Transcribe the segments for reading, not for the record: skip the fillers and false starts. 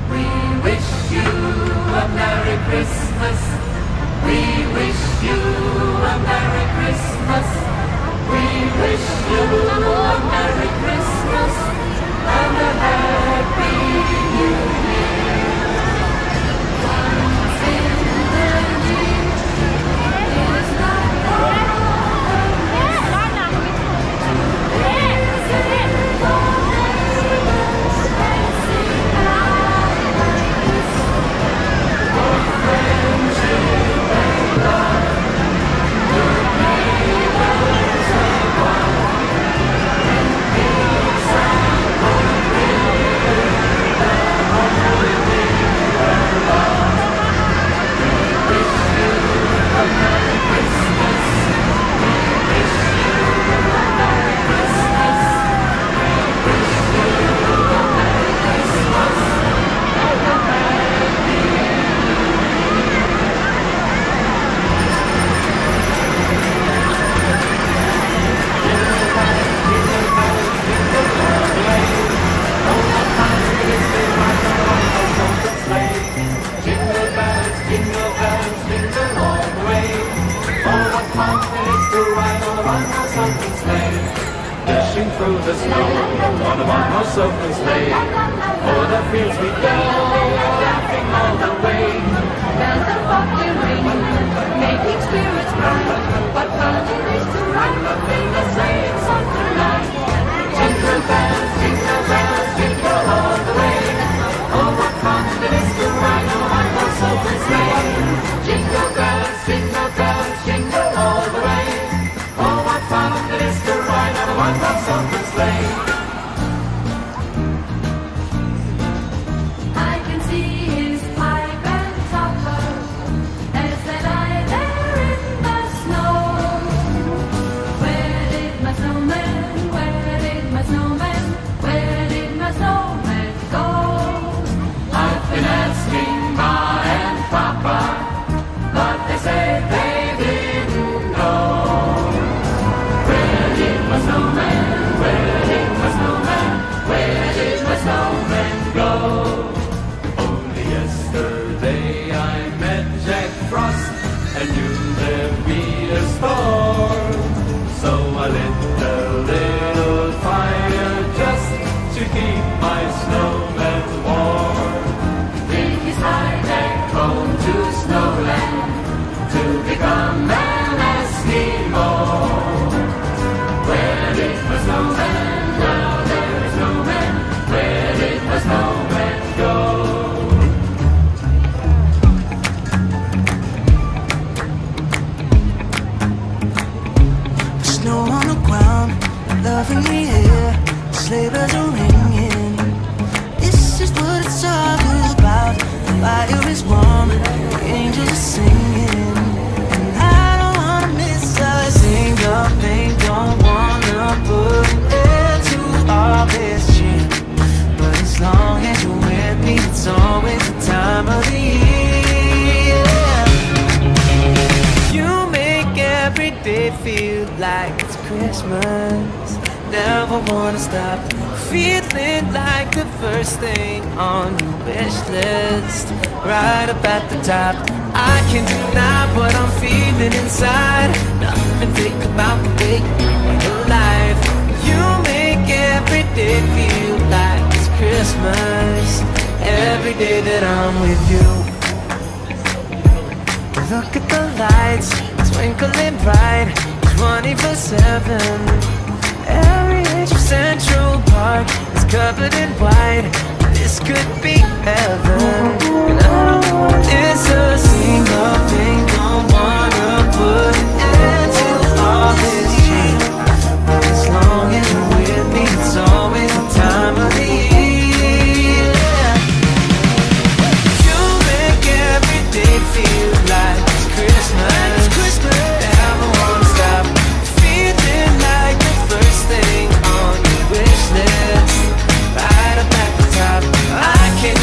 We wish you a Merry Christmas. We wish you a Merry Christmas. We wish you a Merry Christmas and a Happy New Year. Once in the year is not over. Visit for neighbors and sing happiness. For friendship and love, good neighbors are one. In peace and goodwill, the whole year long. We wish you a Merry Christmas. We wish you a Merry Christmas. We wish you a Merry Christmas and a Happy New Year. Jingle bells, jingle bells, jingle all the way. Oh, what fun it is to ride on a one-horse open sleigh. Dashing through the snow on a one-horse open sleigh. O'er the fields we go, laughing all the way. Bells are often ringing, making spirits bright. What fun it is to ride and sing a sleighing song tonight. Jingle bells, jingle all the way. Oh, what fun it is to ride on a one-horse open sleigh. Jingle bells, jingle all the way. Oh, what fun it is to ride on a one-horse open sleigh. I can see his pipe and topper as they lie there in the snow. Where did my snowman, where did my snowman, where did my snowman go? I've been asking Ma and Papa, but they say they didn't know. Where did my snowman, where did my snowman, where did my snowman go? Only yesterday I met Jack Frost and knew there'd be a storm. So I lit a little fire just to keep my snowman warm. Then he started back home to Snowland to become an Eskimo. Where did my snowman? Now there is no man. Where did my snowman go? Snow on the ground, love in the air, sleigh bells are ringing. This is what it's all about. The fire is warm, the angels are singing, and I don't wanna miss a single thing. Don't wanna put an end to all this cheer, but as long as you're with me, it's always the time of the year. You make every day feel like it's Christmas. Never wanna stop feeling like the first thing on your wish list. Right up at the top, I can't deny what I'm feeling inside. Nothing fake about the way you're alive. You make every day feel like it's Christmas. Every day that I'm with you. Look at the lights, twinkling bright, 24/7. Every inch of Central Park is covered in white. This could be heaven, and I don't want this a single thing. Don't wanna put an end to all this change, but as long as you're with me, it's always the time of the year. You make every day feel like it's Christmas. Never wanna stop feeling like the first thing on your wish list. Right up at the top, I can't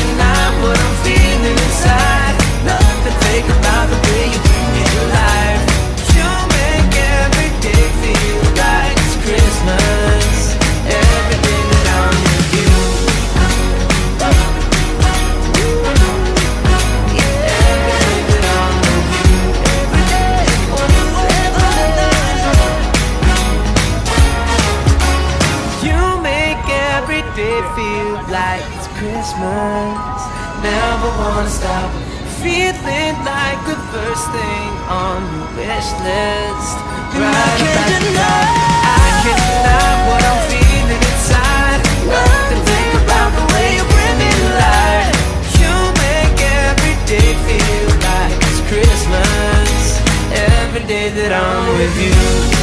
Christmas. Never wanna stop feeling like the first thing on your wish list. Right about the top, I can't deny what I'm feeling inside. Nothing think about the way you bring me to life. You make every day feel like it's Christmas. Every day that I'm with you.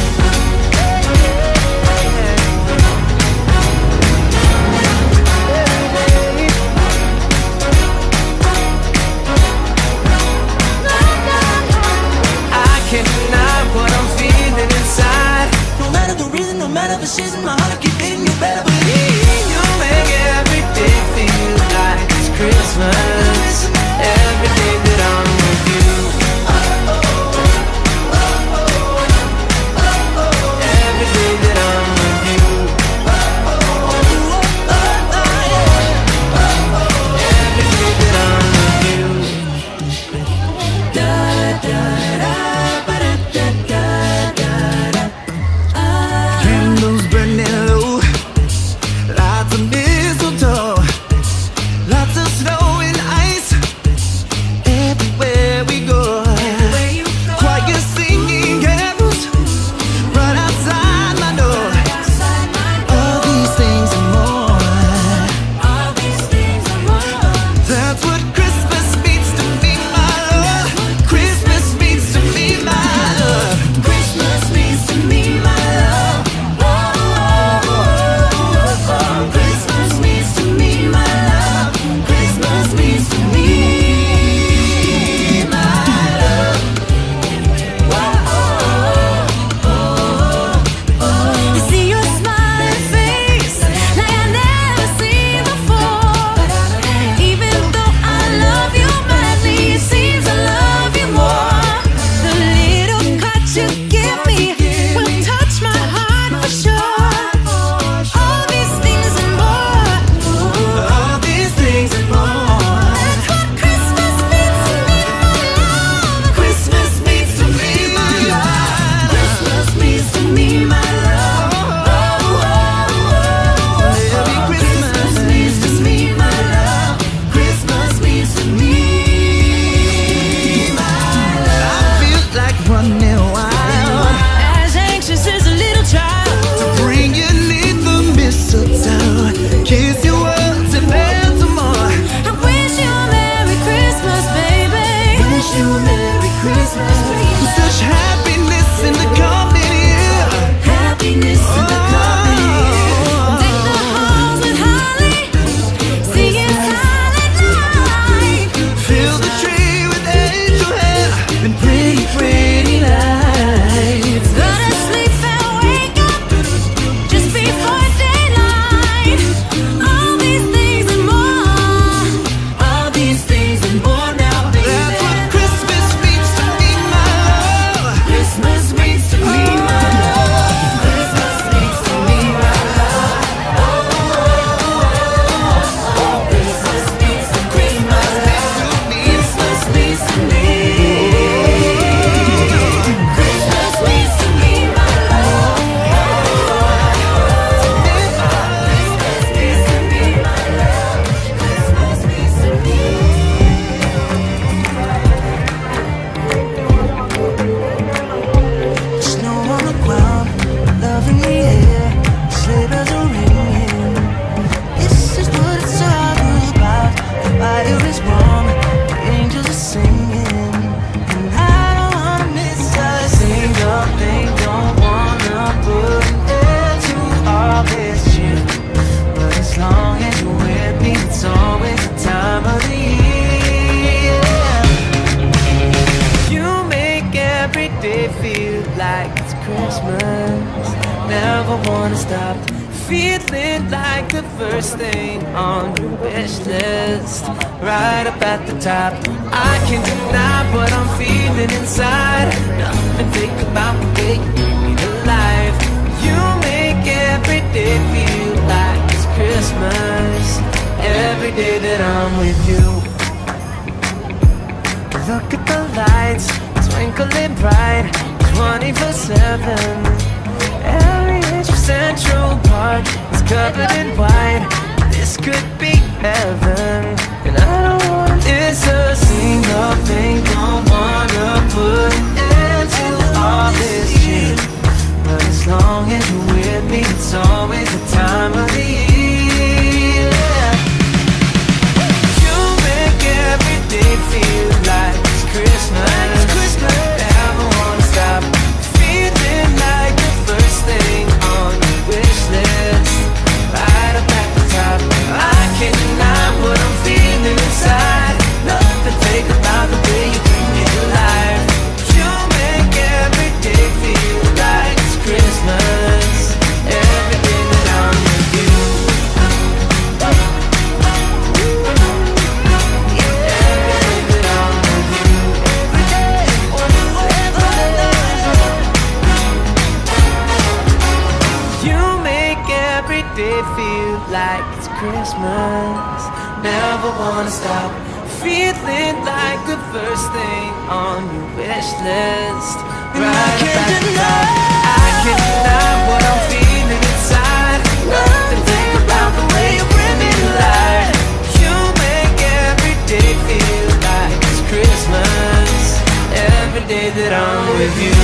No matter the season, my heart keep beating, you better believe. You make every day feel like it's Christmas. Every day that I'm with you. Every day that I'm with you. Every day that I'm with you. Da da da ba da da da da da. Candles burning low, lots of mistletoe, lots of snow and ice everywhere we go. Choir singing carols right outside my door. All these things and more. That's what Christmas means to me, my love. Christmas means to me, my love. Christmas means to me, my love. Christmas means to me, my love. Christmas means to me, my love. I see your smiling face like I never seen before. Even though I love you madly, it seems I love you more. The little cut you give me will touch my heart for sure. All these things and more. All these things and more. That's what Christmas means to me, my love. Christmas means to me, my love. Christmas means to me, my love. Merry Christmas means to me, my love. Christmas means to me, my love. I feel like running wild As anxious as a little child. to bring you neath the mistletoe, kiss your words and bear some more. I wish you a Merry Christmas, baby. Wish you a Merry Christmas. Such happiness in the coming year. Happiness in the coming year. Deck the halls with holly, singing silent night. Fill the tree with angel hair and pretty, pretty lights. Go to sleep and wake up just before daylight. All these things and more. All these things and more now, baby. That's what Christmas means to me, my love. Christmas means to me, my love. Christmas means to me, my love. Christmas means to me, my love. Christmas means to me. Christmas means to me, my love. Christmas means to me, my love. Christmas means to me. Snow on the ground, love in the air, sleigh bells are ringing. This is what it's all about. The fire is warm, the angels are singing, and I don't wanna miss us. Single thing, don't wanna put an end to all this shit. But as long as you're with me, it's always the time of the year. You make every day feel like it's Christmas. Never wanna stop feeling like the first thing on your wish list. Right up at the top, I can't deny what I'm feeling inside. Nothing think about the way you bring me to life. You make every day feel like it's Christmas. Every day that I'm with you. Look at the lights, twinkling bright, 24/7. Every inch of Central Park is covered in white. this could be heaven, and I don't wanna miss a single thing. Don't wanna put into all this shit, but as long as you're with me, it's always the time of the year. You make every day feel like it's Christmas. Never wanna stop feeling like the first thing on your wish list, right up at the top. I can't deny what I'm feeling inside. Nothing fake about the way you bring me to life. You make every day feel like it's Christmas. Every day that I'm with you. Day feel like it's Christmas. Never wanna stop feeling like the first thing on your wish list. Right up at the top. I can't deny what I'm feeling inside. Nothing think about the way you bring me to life. You make every day feel like it's Christmas. Every day that I'm with you.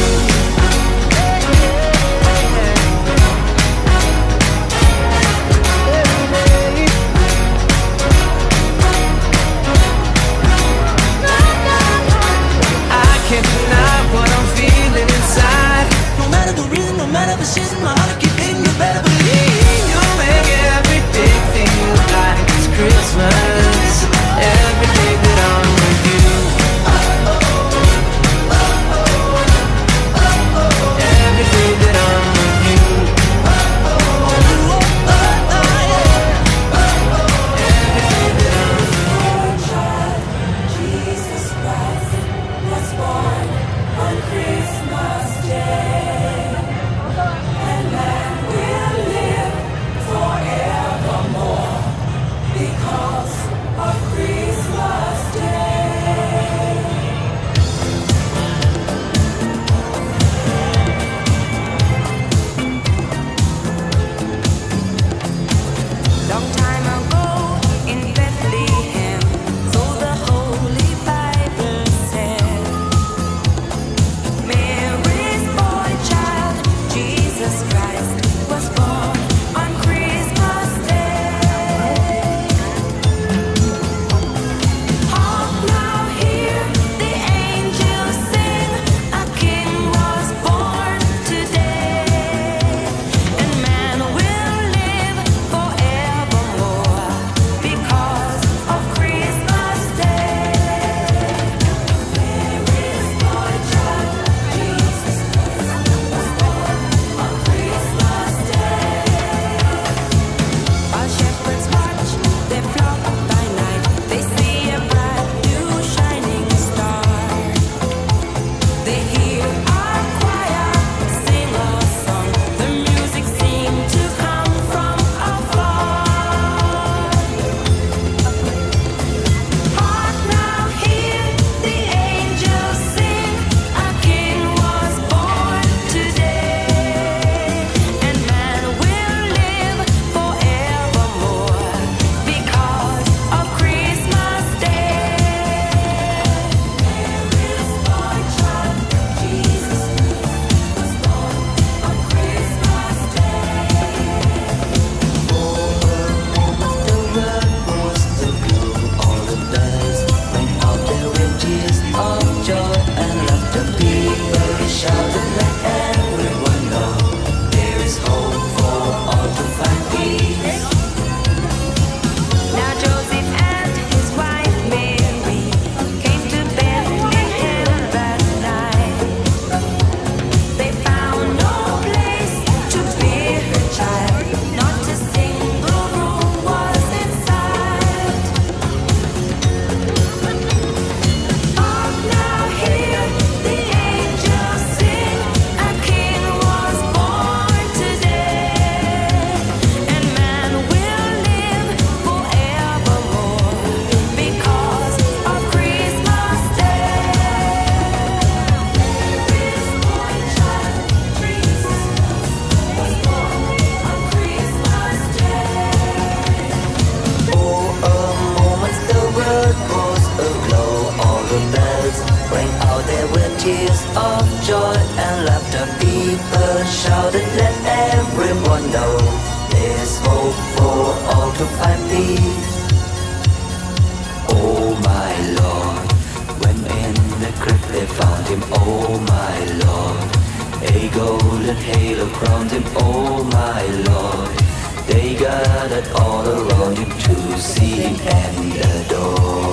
Can't deny what I'm feeling inside. No matter the reason, no matter the season, my heart keep beating. You better believe you make every day feel like it's Christmas. Every day that I'm with you. tears of joy and laughter. People shouted, let everyone know there's hope for all to find peace. Oh my Lord, when in the crypt they found him. Oh my Lord, a golden halo crowned him. Oh my Lord, they gathered all around him to see him and adore.